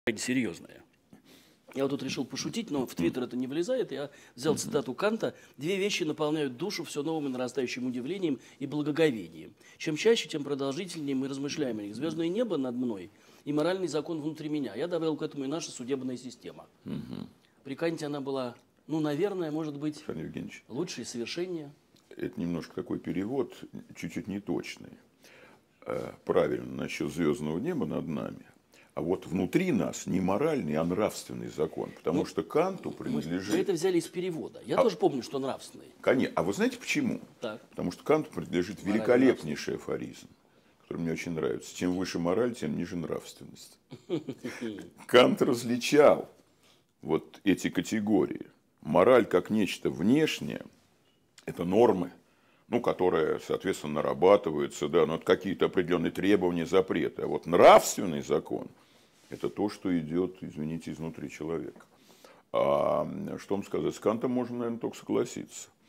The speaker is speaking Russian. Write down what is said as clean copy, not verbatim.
серьезная. Я вот тут решил пошутить, но в Твиттер это не влезает. Я взял цитату Канта. «Две вещи наполняют душу все новым и нарастающим удивлением и благоговением. Чем чаще, тем продолжительнее мы размышляем о них. Звездное небо над мной и моральный закон внутри меня». Я добавил к этому и наша судебная система. При Канте она была, ну, наверное, может быть, лучше и совершеннее. Это немножко такой перевод, чуть-чуть неточный. Правильно, насчет звездного неба над нами. А вот внутри нас не моральный, а нравственный закон. Потому что Канту принадлежит... Мы это взяли из перевода. Я тоже помню, что нравственный. Конечно. А вы знаете почему? Так. Потому что Канту принадлежит великолепнейший афоризм, который мне очень нравится. Чем выше мораль, тем ниже нравственность. Кант различал вот эти категории. Мораль как нечто внешнее, это нормы, ну, которые, соответственно, нарабатываются, да, но это какие-то определенные требования, запреты. А вот нравственный закон – это то, что идет, извините, изнутри человека. А что вам сказать, с Кантом можно, наверное, только согласиться.